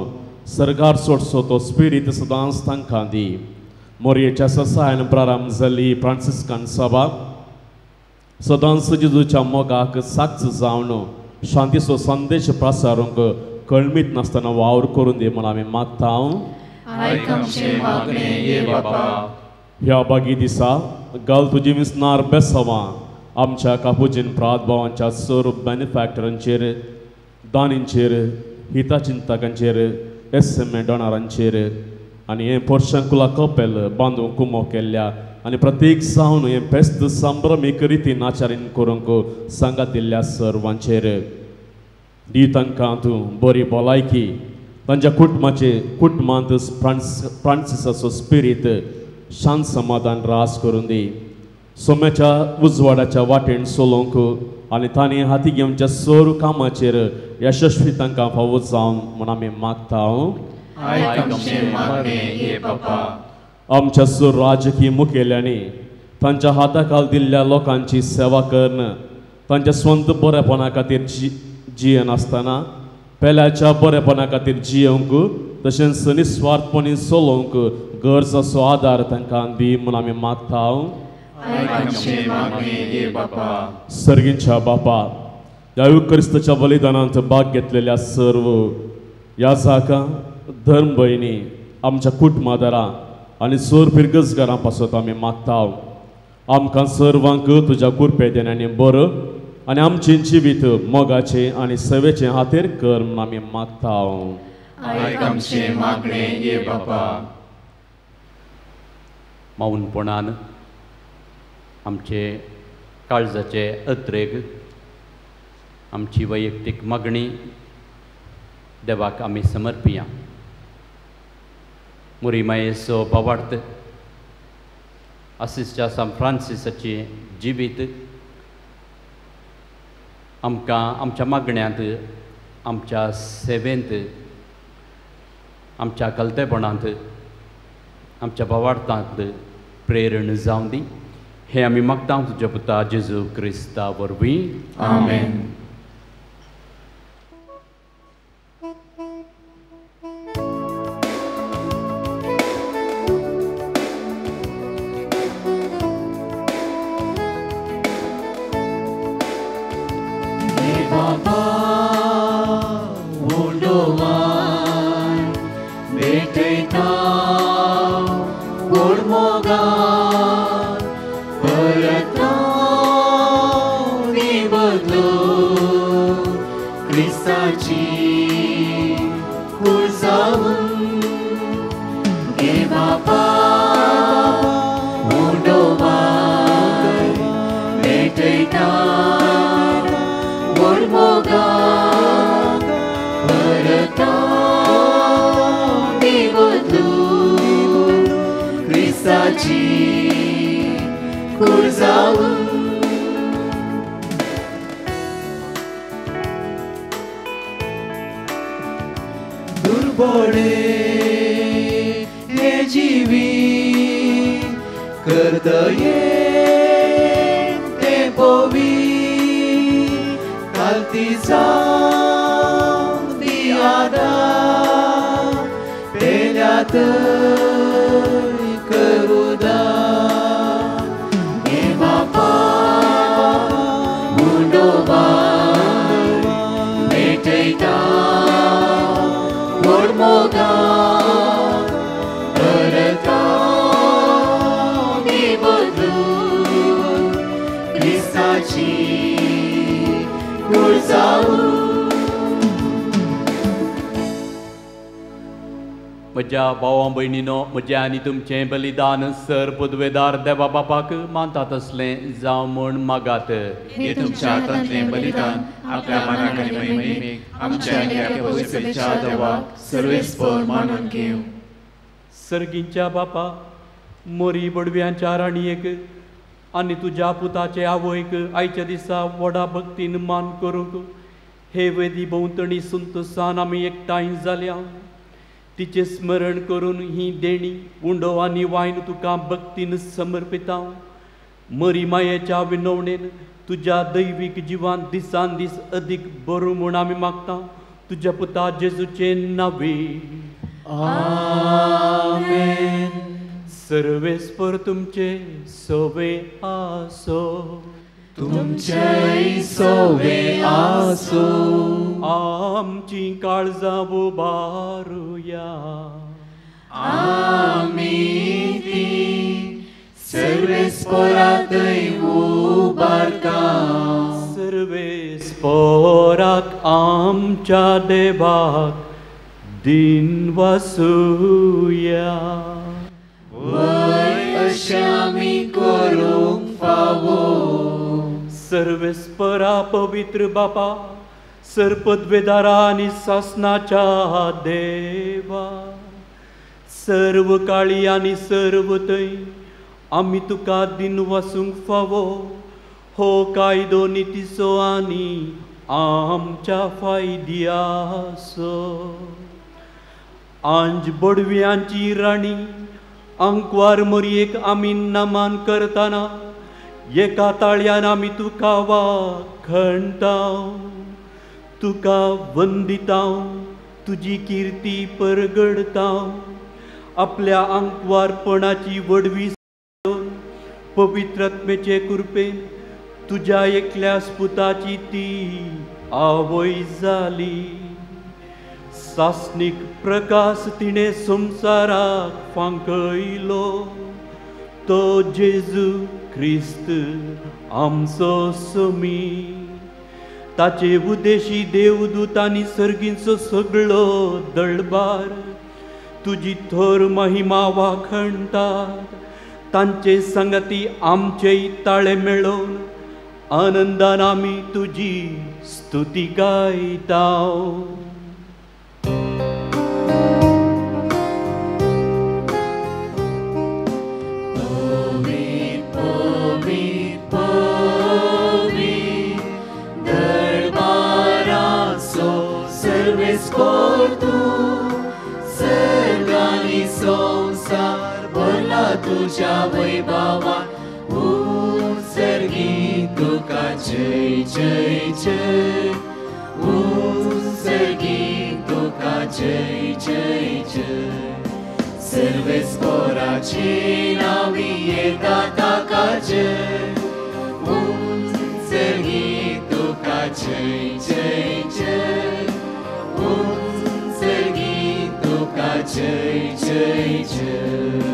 सर्गार सोडसो तो स्पिरीत सदांच तांकां दी मोरयेच्या ससायन प्रारंभ जाल्ली फ्रांसिस्कान सभा सदांच जेजूच्या मोगाक साक्ष जावन शांतीचो संदेश प्रसारूंक कळमीत नासतना वावर करून दी म्हण आमी मागता. आयक आमचे मागणे ये बापा. ह्या बागी दिसा घाल तुजी विसनार बेसवां आमच्या कापुजीन प्रात भावांच्या सर बेनिफॅक्टरांचेर दानींचेर हिताचिंतकांचेर एस एम ए डोनारांचेर आनी हे पोर्शंकुला कपेल बांदूंक कुमो केल्ल्या आनी प्रत्येक जावन हे फेस्त संभ्रमीक रितीन आचारीन करूंक सांगातिल्ल्या सर्वांचेर दी तांकां तूं बरी भलायकी तांच्या कुटुंबाचे कुटुंबांत फ्रांस फ्रांसिसाचो स्पिरीट शांत समाधान रास करून दी. सोम्याच्या उजवाडाच्या वाटेन चलोवंक आनी तांणी हाती घेवच्या सर कामाचेर यशस्वी तांकां फावो जावन म्हण आमी मागता. आयक आमचे मागणे ये बापा. आमच्या सर राजकीय मुखेल्यांनी तांच्या हाताखाल दिल्ल्या लोकांची सेवा करण तांच्या स्वंत बरेपणा खातीर जी जियेन आसतना पेल्याच्या बरेपणा खातीर जियोंक तशेंच निस्वार्थपणी चलोवंक गरजेचो आदार तांकां दी म्हण आमी मागता. आयक आमचे मागणे ये बापा. सर्गींच्या बापा ह्या क्रिस्ताच्या बलिदानांत भाग घेतलेल्या सर्व याजकां धर्म भयणी आमच्या कुटुंबादारां आनी सर पिरगजगारां पासत आमी मागता. आमकां सर्वांक तुज्या कुरपेदेनांनी बरो आनी आमचें जिवीत मोगाचें आनी सेवेचें हातेर कर म्हण आमी मागता. आयक आमचे मागणे ये बापा. मौनपणान आमचे काळजाचे अत्रेक आमची वैयक्तीक मागणी देवाक आमी समर्पिया. मुरीमायेचो भावार्थ आसिसच्या सान फ्रांसिसाची जिवीत आमकां आमच्या मागण्यांत आमच्या सेवेंत आमच्या कलतेपणांत आमच्या भावार्थांत प्रेरण जावन दी हे आमी मागता तुज्या पुता जेजू क्रिस्ता वरवीं. आमेन. म्हज्या भावां भयणीनो म्हजें आनी तुमचें बलिदान सर पदवेदार देवा बापाक मानता तसलें जावं म्हूण मागात. हे तुमच्या हातांतलें बलिदान आपल्या मनाक आनी महिमेक आमच्या आनी आपल्या पवित्रतेच्या देवाक सर्वेस्पर मानून घेव. सर्गींच्या बापा मोरी बडव्यांच्या राणयेक आनी तुज्या पुताचे आवयक आयच्या दिसा व्हडा भक्तीन मान करूंक हे वेदी भोंवतणी संतोसान आमी एकठांय जाल्या. तिचे स्मरण करून ही देणी उंडो आनी वायन तुका भक्तीन समर्पिता. मरी मायेच्या विनवणेन तुज्या दैवीक जिवान दिसान दीस अदीक बरो म्हूण आमी मागता तुज्या पुता जेजूचे नांवे. आमेन. सर्वेस्पर तुमचे सोवे आसो. तुमचे सोवे आसो. आमची काळजां उबारुया. आमी ती सर्वेस्परांतय उबारता. सर्वेस्पराक आमच्या देवाक दिन वासुया. वय अशें आमी करूंक फावो. सर्वेस्परा पवित्र बापा, सर्पद्वेदारा आनी सासनाच्या देवा, सर्व काळी आनी सर्व थंय आमी तुका दिन वासूंक फावो. हो कायदो नितीचो आनी आमच्या फायद्याचो. आंज बडव्यांची राणी अंकवार मोरयेक आमी नमन करतना एका ताळ्यान आमी तुका वाखणटाव. तुका वंदिताव, तुजी किर्ती परगडताव. आपल्या अंकवारपणाची वडवी पवित्रात्मेचे कृपेन तुज्या एकल्या स्पुताची ती आवय जाली. सासनीक प्रकाश तिणे संसाराक फांकयलो. तो जेजू ख्रिस्त आमचो समी. ताचे उदेशी देवदूत आनी सर्गींचो सगळो दळबार तुजी थोर महिमा वाखणटात. तांचे संगती आमचेय ताळे मेळोवन आनंदान आमी तुजी स्तुती गायताव. संसार भरला तुझ्या वैभवान. उत्सर्गी तुका जय जय जय. उत्सर्गी तुका जय जय जय. सर्वेस्पराची नावी येता ताका जय. उत्सर्गी तुका जय जय जय. उत्सर्गी तुका जय जय जय.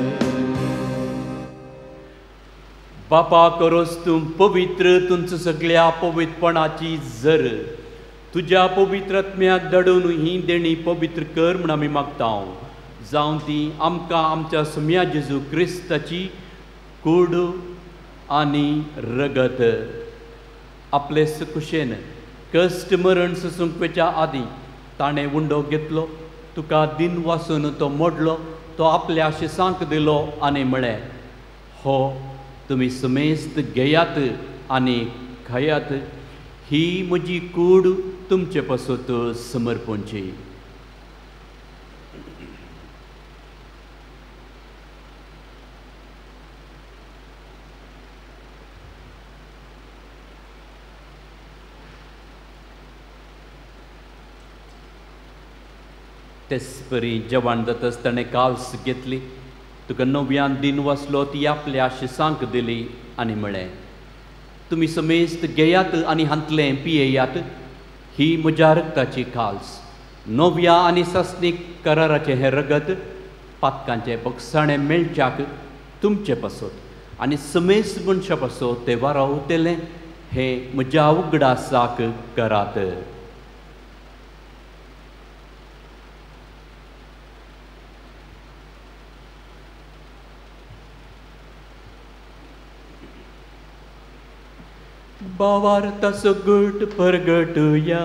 बापा करोस तूं पवित्र तुमचं सगळ्या पवित्रपणाची जर तुझ्या पवित्रात्म्याक दडून ही देणी पवित्र कर म्हण आमी मागतांव. जावं ती आमकां आमच्या सम्या जेजू क्रिस्ताची कूड आनी रगत आपले कुशेन कश्ट मरण सुसुंकपेच्या आदीं ताणें उंडो घेतलो. तुका दिन वासून तो मोडलो. तो आपल्या शिसांक दिलो आनी म्हळें, हो तुमी समेस्त घेयात आनी खायात. ही म्हजी कूड तुमचे पासत समर्पणची. तेच परी जेवण जाताच ताणें काल्स घेतली. तुका नव्यान दिन वासलो ती आपल्या शिसांक दिली आनी म्हळें, तुमी समेस्त घेयात आनी हांतलें पियेयात. ही म्हज्या रगताची काल्स, नव्या आनी सासनीक कराराचें हें रगत पातकांचे बगसाणें मेळच्याक तुमचे पासत आनी समेस्त मनशा पासत तें वारावतेलें हें म्हज्या उगडासाक करात. भावार्थ सगट परगटुया.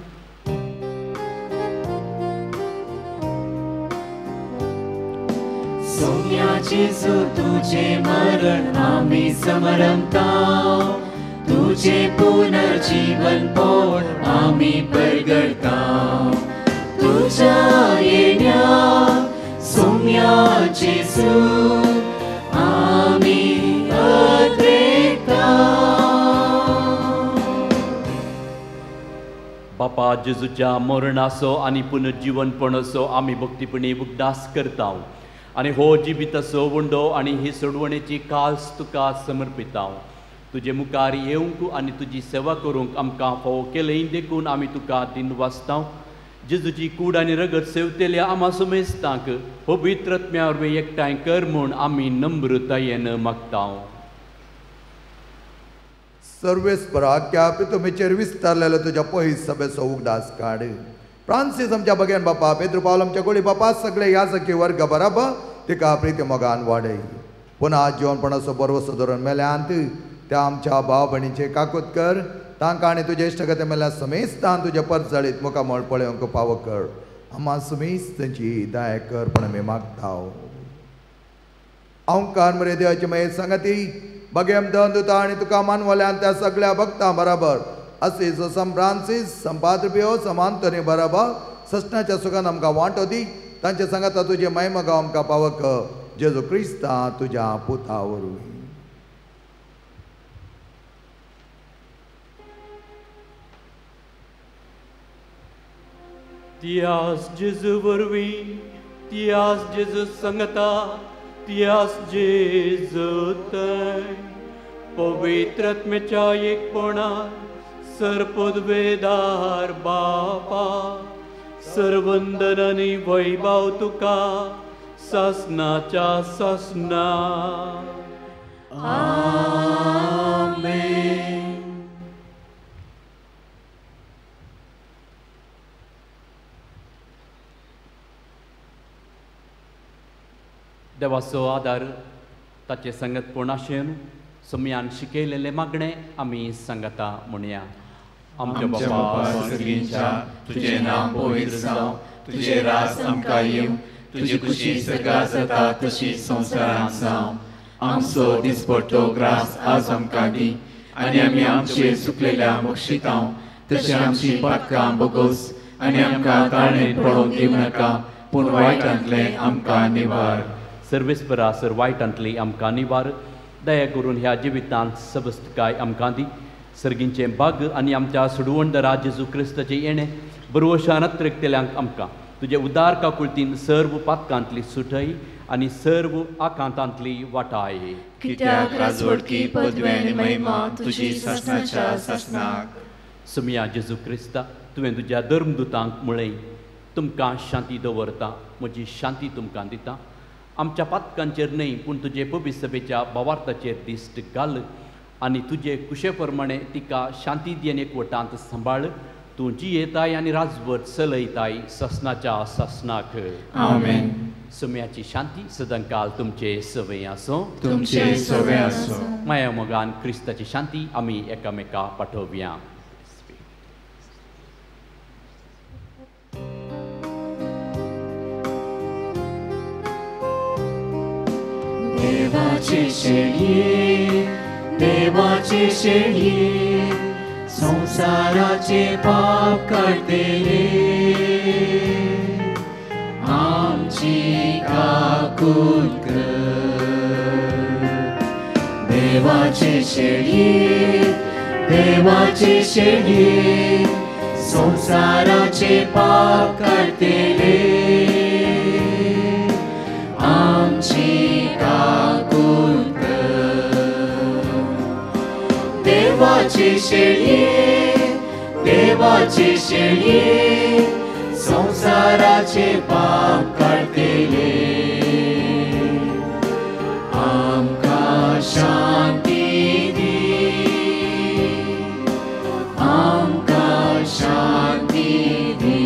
सोम्याचे सो तुझे मरण आम्ही समरमताव. तुझे पुनर्जीवन पोट आम्ही परगडताव. तुझ्या येण्या सोम्याचे सो आम्ही अद्रेकताव. बापा जेजूच्या मरणाचो आनी पुनर्जीवनपणाचो आमी भक्तीपणी उगदास करता आनी हो जिविताचो वंडो आनी ही सोडवणेची काल्स तुका समर्पिता तुजे मुखार येवंक आनी तुजी सेवा करूंक आमकां फावो केलें देखून आमी तुका दिन वाचता जेजूची कूड आनी रगत सेवतेल्या आमा सुमेस्तांक पवित्र आत्म्या वरवीं एकठांय कर म्हूण आमी नम्रतायेन मागता सर्वेस्पराक्या पितुमेचेर विस्तारलेलो तुज्या पयस सभेचो उगदास काड फ्रांसीस आमच्या बगेन बापा पेद्रू पावल आमच्या गोडी बापा सगळे याजकी वर्ग बराबर तिका प्रिती मोगान वाडय पुन्हा जिवनपणाचो बरवसो धरून मेल्यांत त्या आमच्या भाव भयणीचे काकूत कर तांकां आनी तुजे इश्टगते मेल्या समेस्तान तुजे परजळीत मुखामळ पळोवंक फावो कर आम्हा समेस्तांची दया कर पण आमी मागता ओंकार मरे देवाची मये संगती बगेम दंदुता आनी तुका मानवल्यान त्या सगळ्या भक्तां बराबर असीस सम फ्रांसीस संपाद्रपियो समांतनी बराबर सस्नाच्या सुखान आमकां वांटो दी तांचे सांगाता तुजे महिमा गांव आमकां पावो कर जेजू क्रिस्ता तुज्या पुता वरवीं तियास जेजू वरवीं तियास जेजू संगता तियास जेजू थंय पवित्र आत्म्याच्या एकपणान सरपदवेदार बापा सर्वंदन आनी वैभव तुका सासनाच्या सासना आमेन. देवाचो आदार ताचे संगतपण आशेन समयान शिकयलेले मागणे आमी सांगता म्हणया आमच्या बापा सर्गींच्या तुझे नाम पवित्र जावं तुझे राज आमकां येवं तुजी खुशी सगळ्या जाता तशी संवसारांत जावं आमचो दिसपट्टो ग्रास आज आमकां दी आनी आमी आमचे चुकलेल्या बक्षितांव तशी आमची पातकां बोगोस आनी आमकां ताळणेंत पडोवंक दिवं नाका पूण वायटांतले आमकां निवार. सर्वेस्परा सर वायटांतली आमकां निवार दया करून ह्या जिवितांत सबस्तकाय आमकां दी सर्गींचे बाग आनी आमच्या सुडवणदरा जेजू क्रिस्ताचे येणे बरोवशान त्रेकतेल्यांक आमकां तुजे उदार काकुळतीन सर्व पातकांतली सुटय आनी सर्व आकांतांतली वाटाय कित्याक राजवटकी पदवी आनी महिमा तुजी सासणाच्या सासणाक. सुमया जेजू क्रिस्ता तुवें तुज्या धर्मदुतांक म्हळें तुमकां शांती दवरता म्हजी शांती तुमकां दिता आमच्या पातकांचेर न्हय पूण तुजे पवित्र सभेच्या भावार्थाचेर दिश्ट घाल आनी तुजे कुशे प्रमाणे तिका शांती दियेन एकवटांत सांबाळ तूं जियेताय आनी राजवट चलयताय ससनाच्या ससनाक. आमेन. सुम्याची शांती सदांकाल तुमचे सवय आसूं तुमचे सवय आसूं. माया मोगान क्रिस्ताची शांती आमी एकामेका पाठोवया. देवाचे शेळये देवाचे शेळये संसाराचे पाप काढतेले आमची काकूत कर. देवाचे शेळये देवाचे शेळये संसाराचे पाप काढतेले आमची काकूत कर. देवाचे शेळये देवाचे शेळये संसाराचे पाप काढतेले आमकां शांती दी आमकां शांती दी.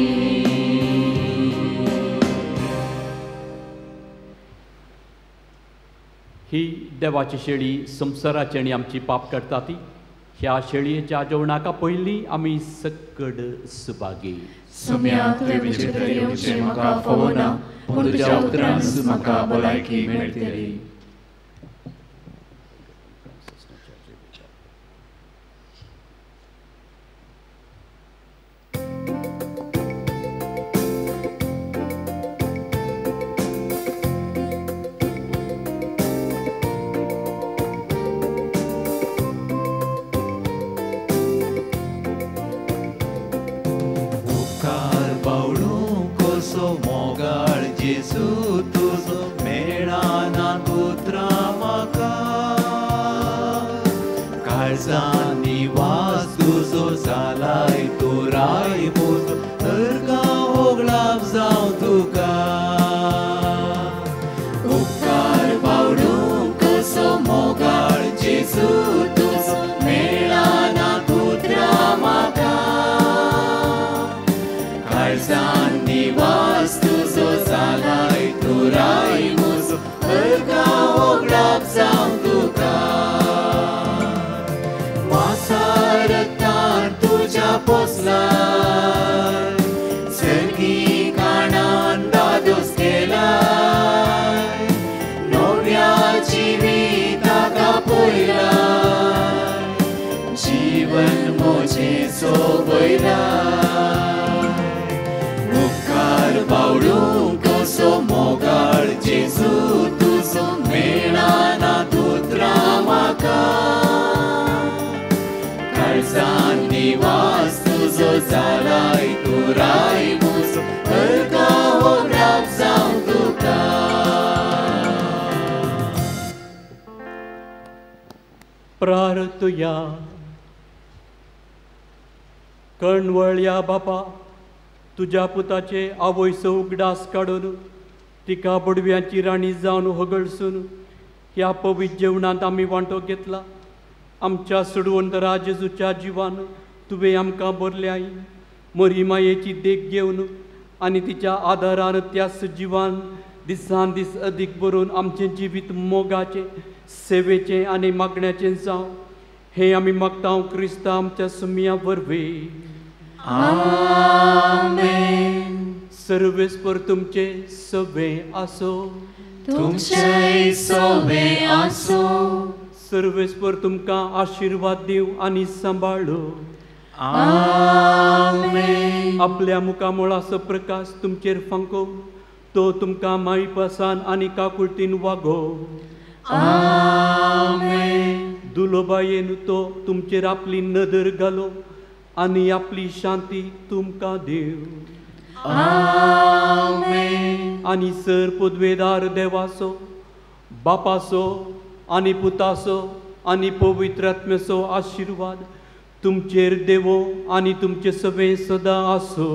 ही देवाची शेळी संसाराची आनी आमची पाप काडटा ती ह्या शेळयेच्या जेवणाका पयलीं आमी सकड सुभागी. सुम्या तुवें विचित्र येवचें म्हाका फावो ना पूण तुज्या उतरान म्हाका भलायकी मेळटली. काळजान निवास तुजो जालाय तो रायबोज हरका होगलाप जावं तुका उपकार बावडूंक कसो मोगाळ जेजू तुजो मेळाना तुत्रा म्हाका काळजान निवास तुजो जालाय तो रायबोज हरका होगलाप जावं तुका मासारतार तुज्या पोसलाय सर्गी काणान दादोस केलाय नव्या जिविताका पयलाय जीवन मोजें सोबयलाय उपकार बावडूंक कसो मोगाळ जेजू तुजो मेळाना दोत्रा म्हाका काळजान निवास तुजो जालाय तो रायबोज हरका होगलाप जावं तुका प्रार्थया कणवळ्या बापा तुज्या पुताचे आवयसो उगडास काडून तिका बडव्यांची राणी जावन हगळसून ह्या पवित्र जेवणांत आमी वांटो घेतला आमच्या सोडवंतरा जेजूच्या जिवान तुवें आमकां भरल्याय मरी मायेची देख घेवन आनी तिच्या आदारान त्या जिवान दिसान दीस अदीक भरून आमचें जिवीत मोगाचें सेवेचें आनी मागण्याचें जावं हें आमी मागता क्रिस्ता आमच्या सुमिया वरवीं आमेन सर्वेस्पर तुमचे सवें आसो तुमचेय सवें आसो सर्वेस्पर तुमकां आशिर्वाद दिव आनी सांबाळो आमेन आपल्या मुखामोळाचो प्रकाश तुमचेर फांको तो तुमकां माईपासान आनी काकुळटीन वागो आमेन दुलोबायेन तो तुमचेर आपली नदर घालो आनी आपली शांती तुमकां दिव आमेन आनी सर पदवेदार देवाचो बापाचो आनी पुताचो आनी पवित्र आत्म्याचो आशिर्वाद तुमचेर देवो आनी तुमचे सवें सदां आसो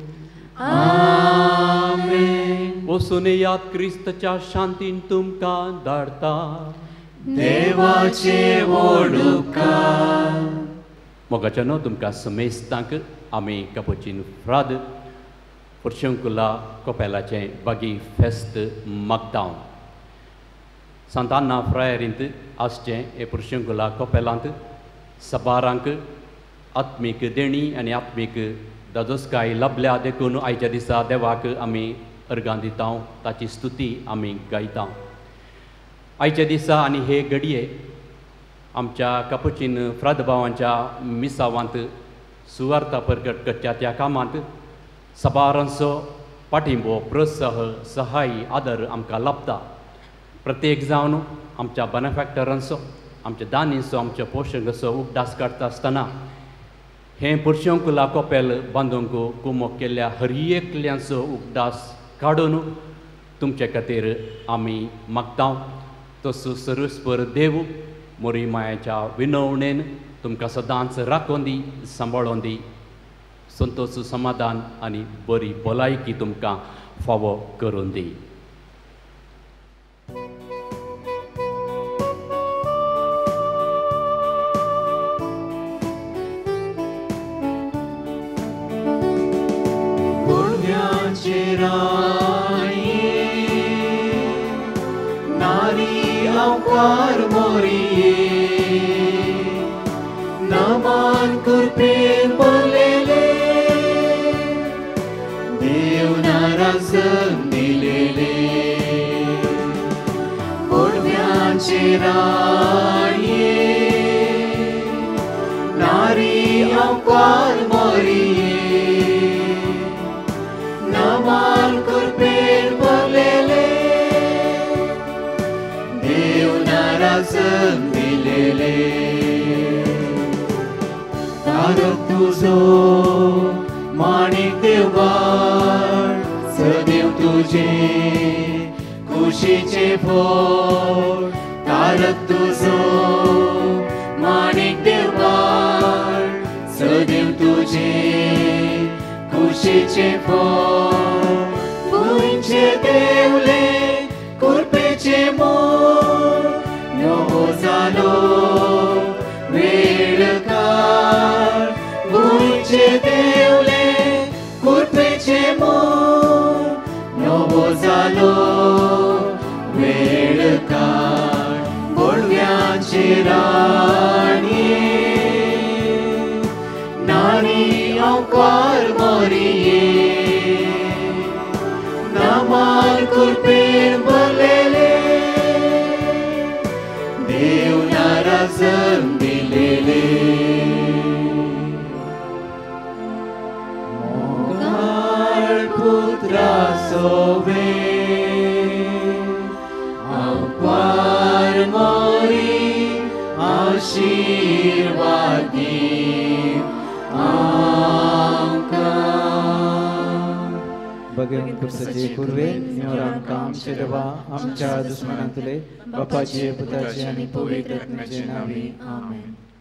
आमेन वचून याद क्रिस्ताच्या शांतीन तुमकां धाडटा देवाचे व्हड उपकार मोगाच्या न्हू तुमकां समेस्तांक आमी कापुचीन फ्राद पुर्शंकुला कोपेलाचें बागी फेस्त मागता सांतान्ना फ्रायरींत आसचें हे पुर्शंकुला कोपेलांत सबारांक आत्मीक देणी आनी आत्मीक दादोसकाय लाभल्या देखून आयच्या दिसा देवाक आमी अर्गां दिता ताची स्तुती आमी गायता आयच्या दिसा आनी हे घडये आमच्या कापुचीन फ्राद भावांच्या मिसावांत सुवार्ता प्रकट करच्या त्या कामांत सबारांचो पाठिंबो प्रोत्साह सहाय आदर आमकां लाभता प्रत्येक जावन आमच्या बेनिफॅक्टरांचो आमच्या दानीचो आमच्या पोशकाचो उगडास काडटा आसतना हें पुर्शंकुला कोपेल बांदूंक कुमो केल्ल्या हर एकल्यांचो उगडास काडून तुमचे खातीर आमी मागता तसो सर्वेस्पर देव मोरी मायाच्या विनवणेन तुमकां सदांच राखून दी सांबाळून दी संतोश समाधान आनी बरी भलायकी तुमकां फावो करून दी नारी अवकार मोरिये नमान कुर्पेन बोलेले देव नाराजन दिलेले गोडव्यांचे राणिये नारी अवकार मोरिये नमान कुर्पेन बोलेले देव नाराजन दिलेले तारक तुझो माणिक देवबाळ सदैव तुझे कुशीचे फोड तारक तुझो माणिक आशेचे फळ गोंयचे देवले कुरपेचे मोल नवो जालो वेळकार गोंयचे देवले कुरपेचे मोल नवो जालो वेळकार बोडव्याचे राणी नानी अवकार मोरिये नामार कुरपेर भरलेले देव नाराजन दिलेले मोगाळ पुत्रा सोबे अवकार मोरी आशीर्वादी भगवान पुरुषाचे कुर्वे निवरांका आमचे देवा आमच्या दुश्मनांतले बापाचे पुताचे आणि पवित्र आत्म्याचे नावे आमेन.